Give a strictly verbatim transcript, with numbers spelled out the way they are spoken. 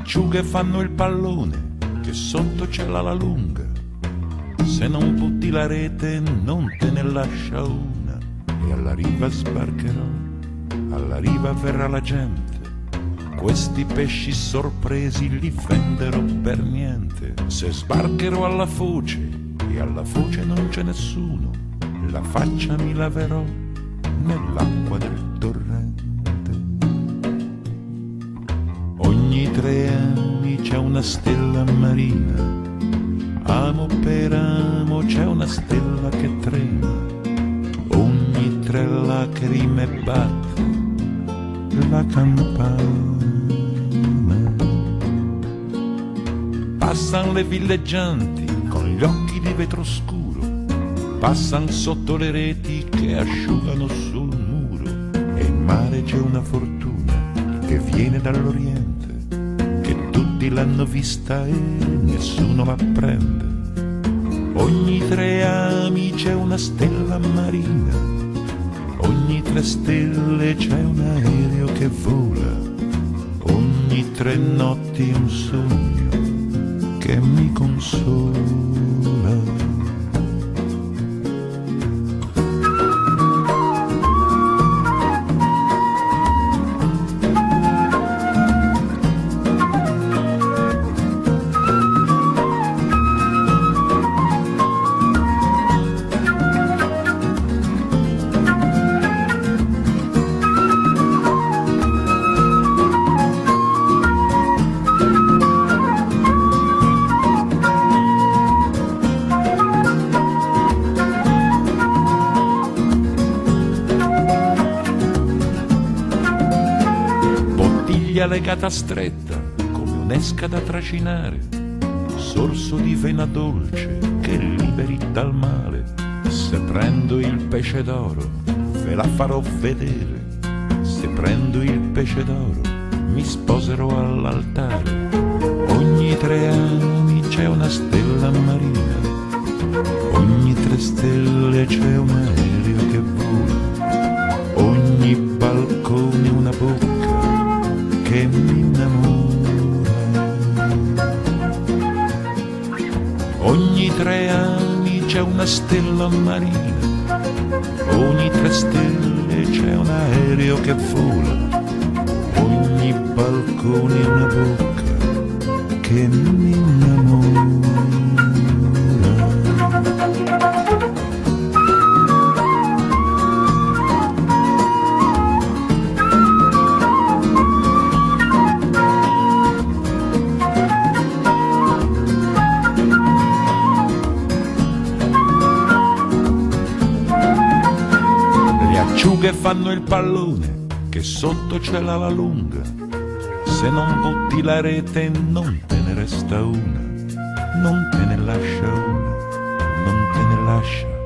acciughe fanno il pallone che sotto c'è l'ala lunga. Se non butti la rete non te ne lascia una. E alla riva sbarcherò, alla riva verrà la gente. Questi pesci sorpresi li venderò per niente. Se sbarcherò alla foce e alla foce non c'è nessuno, la faccia mi laverò nell'acqua del torrente. Ogni tre anni c'è una stella marina, amo per amo c'è una stella che trema. Ogni tre lacrime batte la campana. Passan le villeggianti con gli occhi di vetro scuro, passan sotto le reti che asciugano sul muro. E in mare c'è una fortuna che viene dall'Oriente, che tutti l'hanno vista e nessuno la prende. Ogni tre ami c'è una stella marina, ogni tre stelle c'è un aereo che vola, ogni tre notti un sogno che mi consola. Legata stretta come un'esca da trascinare, sorso di vena dolce che liberi dal male. Se prendo il pesce d'oro ve la farò vedere, se prendo il pesce d'oro mi sposerò all'altare. Ogni tre anni c'è una stella marina, ogni tre stelle c'è un aereo che vola, ogni balcone una bocca che mi innamora. Ogni tre anni c'è una stella marina, ogni tre stelle c'è un aereo che vola, ogni balcone una bocca che mi innamora. Che fanno il pallone che sotto c'è l'ala lunga. Se non butti la rete non te ne resta una, non te ne lascia una, non te ne lascia